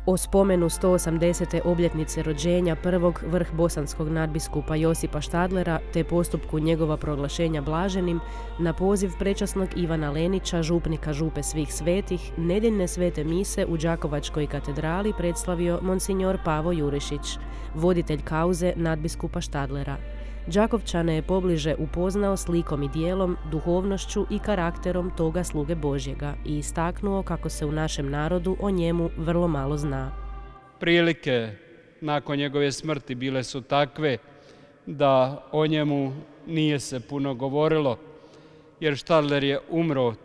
O spomenu 180. obljetnice rođenja prvog vrhbosanskog nadbiskupa Josipa Štadlera te postupku njegova proglašenja blaženim, na poziv prečasnog Ivana Lenića, župnika Župe svih svetih, nedjeljne svete mise u Đakovačkoj katedrali predstavio monsignor Pavo Jurišić, voditelj kauze nadbiskupa Štadlera. Đakovčane je pobliže upoznao slikom i dijelom, duhovnošću i karakterom toga sluge Božjega i istaknuo kako se u našem narodu o njemu vrlo malo zna. Prilike nakon njegove smrti bile su takve da o njemu nije se puno govorilo, jer Štadler je umro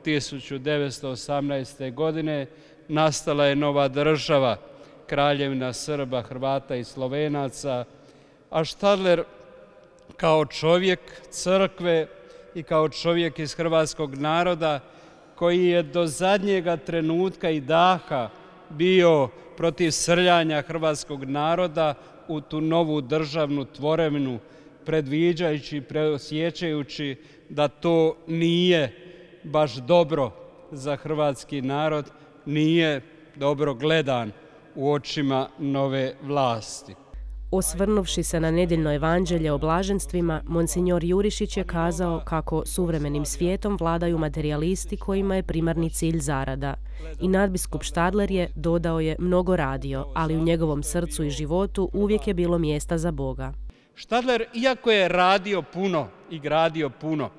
1918. godine, nastala je nova država, Kraljevina Srba, Hrvata i Slovenaca, a Štadler kao čovjek crkve i kao čovjek iz hrvatskog naroda koji je do zadnjega trenutka i daha bio protiv srljanja hrvatskog naroda u tu novu državnu tvorevinu, predviđajući, preosjećajući da to nije baš dobro za hrvatski narod, nije dobro gledan u očima nove vlasti. Osvrnuvši se na nedjeljno evanđelje o blaženstvima, monsignor Jurišić je kazao kako suvremenim svijetom vladaju materijalisti kojima je primarni cilj zarada. I nadbiskup Štadler je, dodao je, mnogo radio, ali u njegovom srcu i životu uvijek je bilo mjesta za Boga. Štadler, iako je radio puno i gradio puno,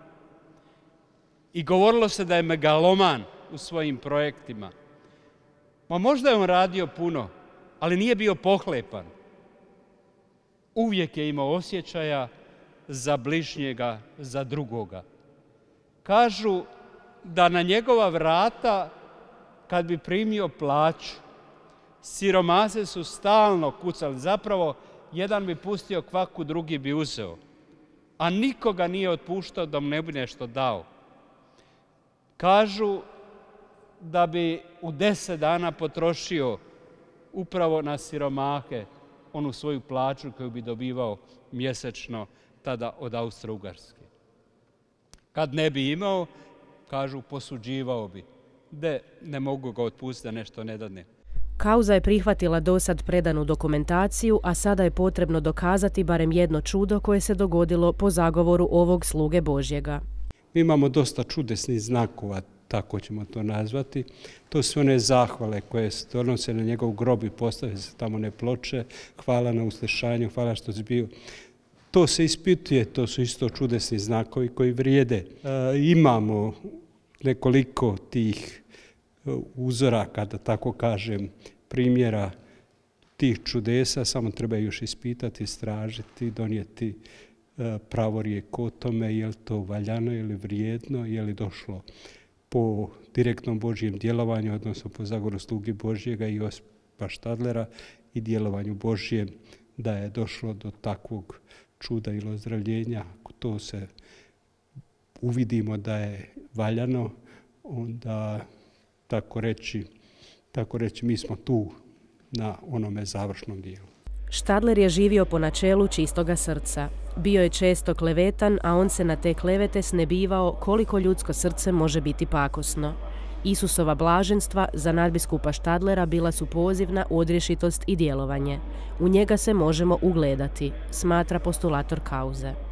i govorilo se da je megaloman u svojim projektima, možda je on radio puno, ali nije bio pohlepan. Uvijek je imao osjećaja za bližnjega, za drugoga. Kažu da na njegova vrata, kad bi primio plaću, siromase su stalno kucali. Zapravo, jedan bi pustio kvaku, drugi bi uzeo. A nikoga nije otpuštao da mu ne bi nešto dao. Kažu da bi u 10 dana potrošio upravo na siromahe onu svoju plaću koju bi dobivao mjesečno tada od Austro-Ugarske. Kad ne bi imao, kažu, posuđivao bi. Ne mogu ga otpustiti da nešto ne dadne. Kauza je prihvatila dosad predanu dokumentaciju, a sada je potrebno dokazati barem jedno čudo koje se dogodilo po zagovoru ovog sluge Božjega. Mi imamo dosta čudesnih znakova, tako ćemo to nazvati. To su one zahvale koje se donose na njegov grob i postave se tamo one ploče. Hvala na uslišanju, hvala što si bio. To se ispituje, to su isto čudesni znakovi koji vrijede. Imamo nekoliko tih uzoraka, da tako kažem, primjera tih čudesa, samo treba još ispitati, istražiti, donijeti pravorijek o tome je li to valjano, je li vrijedno, je li došlo po direktnom Božjem djelovanju, odnosno po zagovoru sluge Božjega i Josipa Štadlera i djelovanju Božjem, da je došlo do takvog čuda ili ozdravljenja. Ako to se uvidimo da je valjano, onda tako reći mi smo tu na onome završnom dijelu. Štadler je živio po načelu čistoga srca. Bio je često klevetan, a on se na te klevete snebivao koliko ljudsko srce može biti pakosno. Isusova blaženstva za nadbiskupa Štadlera bila su poziv na odrješitost i djelovanje. U njega se možemo ugledati, smatra postulator kauze.